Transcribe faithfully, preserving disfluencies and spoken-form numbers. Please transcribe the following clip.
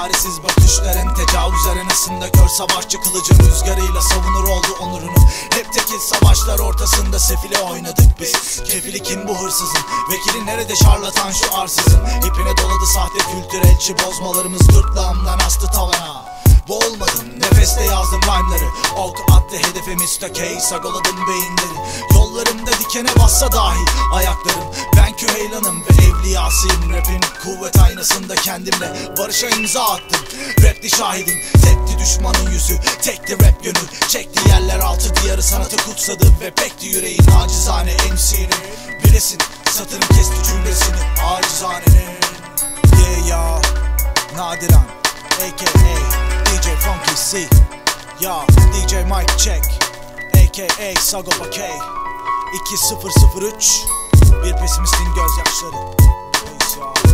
çaresiz bakışların tecavüz arenasında kör savaşçı kılıcın rüzgarıyla savunur oldu onurunu. Hep tekil savaşlar ortasında sefile oynadık biz. Kefili kim bu hırsızın? Vekili nerede şarlatan şu arsızın? İpine doladı sahte kültürelçi bozmalarımız gırtlağımdan astı tavana. Boğulmadım, nefeste yazdım rhyme'ları. Ok attı hedefe müstakey, sagoladım beyinleri. Yollarımda dikene bassa dahi ayaklarım. Ben Küheylan'ım ve evliyasıyım. Rap'in kuvvet aynasında kendimle barışa imza attım. Rap'ti şahidim, tepti düşmanın yüzü. Tekti rap gönül, çekti yerler altı diyarı sanatı kutsadı. Ve pekti yüreğin acizane M C'nin. Bilesin satırım kesti cümlesini acizanenin. Yeah ya, Nadiran A K A D J Funky C, ya D J Mike Check A K A Sagopa K. iki sıfır sıfır üç, bir pesimistin gözyaşları.